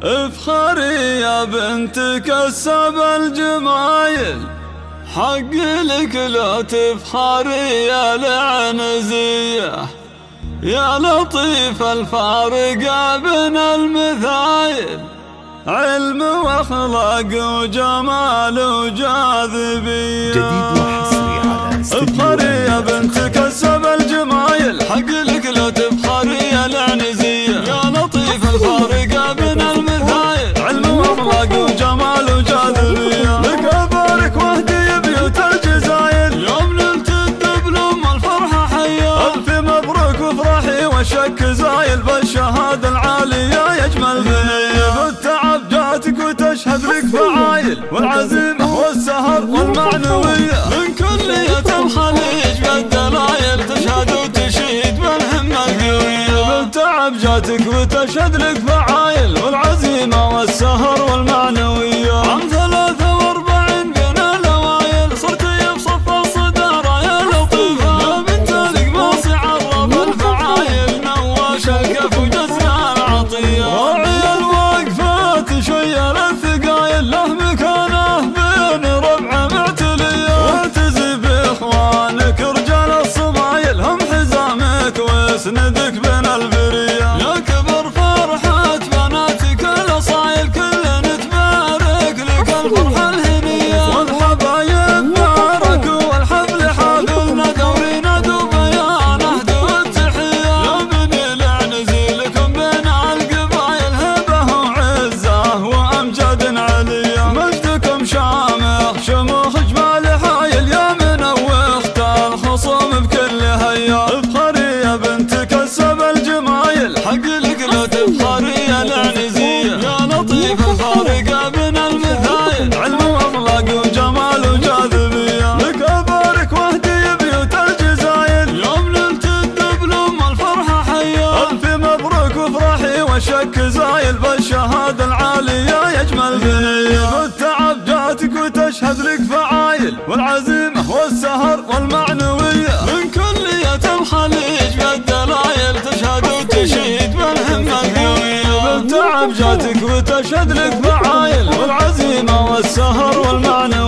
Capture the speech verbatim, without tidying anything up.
افخري يا بنت كسب الجمايل، حق لك لو تفخري يا العنزية، يا لطيف الفارق بين المثايل، علم واخلاق وجمال وجاذبية. جديد وحصري على افخري يا بنت كسب الجمايل، حق لك لو تفخري يا العنزية، يا لطيف الفارق بين المثايل، علم واخلاق وجمال وجاذبية. لك ابارك واهدي بيوت الجزايل، يوم نلت الدبلوم الفرحة حيا، الف مبروك وافرحي والشك زايل، بالشهادة العالية يجمل بنية. بالتعب جاتك وتشهد لك فعايل، والعزيمة والسهر والمعنوية، من كلية الخليج بالدلايل، تشهد وتشيد بالهمة القوية. بالتعب جاتك وتشهد لك فعايل، والعزيمة والسهر والمعنوية. عام ثلاثة واربعين بين الأوايل، صرتي بصف الصدارة يا لطيفة، يا بنت القماص عرب الفعايل، نواش الكف وجزنا العطية. راعي الوقفات شيل الثقايل، له مكانه بين ربع معتلية، واعتزي باخوانك رجال الصمايل، هم حزامك واسندك بين البرية. يا كبر فرحة بناتك الاصايل، كلنا تبارك لك الفرحة الهنية، والحبايب باركوا والحفل حافلنا، دورينا دوبيان اهدى والتحية. يا بني العنزي لكم بين القبايل، هبة وعزة وامجاد علية، مجدكم شامخ شموخ جمال حايل، يا منوخت الخصوم بكل هيا. افخري يا بنت كسب الجمايل، حق لك لو تفخري يا العنزية، يا لطيف الفارق بين المثايل، علم واخلاق وجمال وجاذبية. لك ابارك واهدي بيوت الجزايل، يوم نلت الدبلوم الفرحة حيا، الف مبروك وافرحي والشك زايل، بالشهادة العالية يجمل بنية. بالتعب جاتك وتشهد لك فعايل، والعزيمة والسهر والمعنوية، من كلية الخليج بالدلايل، تشهد وتشيد بالهمة القوية. بالتعب جاتك وتشهد لك فعايل، والعزيمة والسهر والمعنوية.